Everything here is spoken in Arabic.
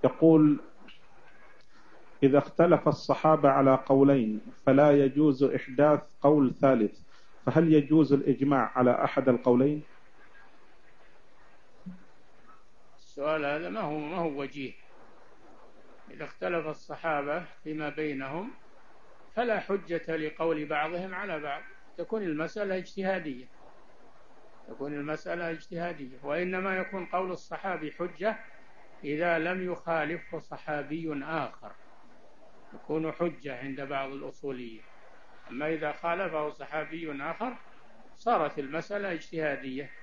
يقول: إذا اختلف الصحابة على قولين فلا يجوز إحداث قول ثالث، فهل يجوز الإجماع على أحد القولين؟ السؤال هذا ما هو وجيه. إذا اختلف الصحابة فيما بينهم فلا حجة لقول بعضهم على بعض، تكون المسألة اجتهادية، وإنما يكون قول الصحابي حجة إذا لم يخالفه صحابي آخر، يكون حجة عند بعض الأصوليين. أما إذا خالفه صحابي آخر صارت المسألة اجتهادية.